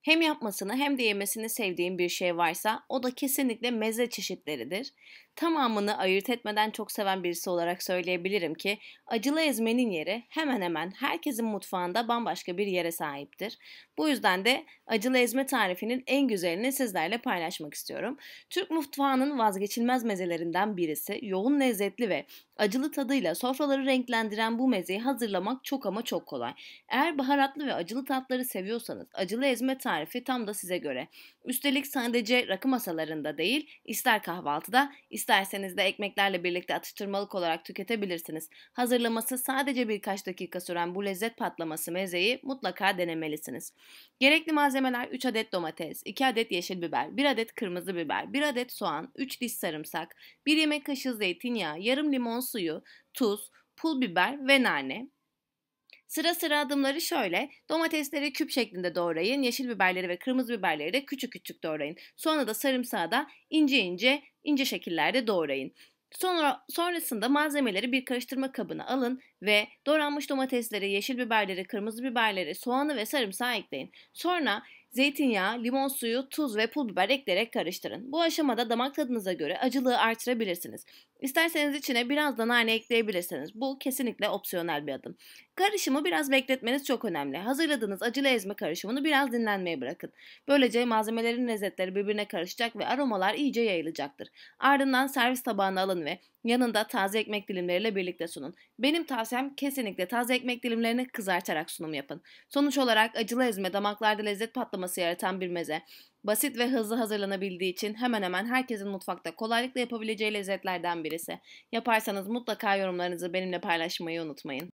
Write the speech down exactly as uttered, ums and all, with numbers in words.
Hem yapmasını hem de yemesini sevdiğim bir şey varsa o da kesinlikle meze çeşitleridir. Tamamını ayırt etmeden çok seven birisi olarak söyleyebilirim ki acılı ezmenin yeri hemen hemen herkesin mutfağında bambaşka bir yere sahiptir. Bu yüzden de acılı ezme tarifinin en güzelini sizlerle paylaşmak istiyorum. Türk mutfağının vazgeçilmez mezelerinden birisi, yoğun lezzetli ve acılı tadıyla sofraları renklendiren bu mezeyi hazırlamak çok ama çok kolay. Eğer baharatlı ve acılı tatları seviyorsanız acılı ezme tarifi tam da size göre. Üstelik sadece rakı masalarında değil, ister kahvaltıda, isterseniz de ekmeklerle birlikte atıştırmalık olarak tüketebilirsiniz. Hazırlaması sadece birkaç dakika süren bu lezzet patlaması mezeyi mutlaka denemelisiniz. Gerekli malzemeler: üç adet domates, iki adet yeşil biber, bir adet kırmızı biber, bir adet soğan, üç diş sarımsak, bir yemek kaşığı zeytinyağı, yarım limon suyu, tuz, pul biber ve nane. Sıra sıra adımları şöyle: domatesleri küp şeklinde doğrayın, yeşil biberleri ve kırmızı biberleri de küçük küçük doğrayın. Sonra da sarımsağı da ince ince ince şekillerde doğrayın. Sonra sonrasında malzemeleri bir karıştırma kabına alın ve doğranmış domatesleri, yeşil biberleri, kırmızı biberleri, soğanı ve sarımsağı ekleyin. Sonra zeytinyağı, limon suyu, tuz ve pul biber ekleyerek karıştırın. Bu aşamada damak tadınıza göre acılığı artırabilirsiniz. İsterseniz içine biraz da nane ekleyebilirsiniz. Bu kesinlikle opsiyonel bir adım. Karışımı biraz bekletmeniz çok önemli. Hazırladığınız acılı ezme karışımını biraz dinlenmeye bırakın. Böylece malzemelerin lezzetleri birbirine karışacak ve aromalar iyice yayılacaktır. Ardından servis tabağına alın ve yanında taze ekmek dilimleriyle birlikte sunun. Benim tavsiyem kesinlikle taze ekmek dilimlerini kızartarak sunum yapın. Sonuç olarak acılı ezme damaklarda lezzet patlaması yaratan bir meze. Basit ve hızlı hazırlanabildiği için hemen hemen herkesin mutfakta kolaylıkla yapabileceği lezzetlerden birisi. Yaparsanız mutlaka yorumlarınızı benimle paylaşmayı unutmayın.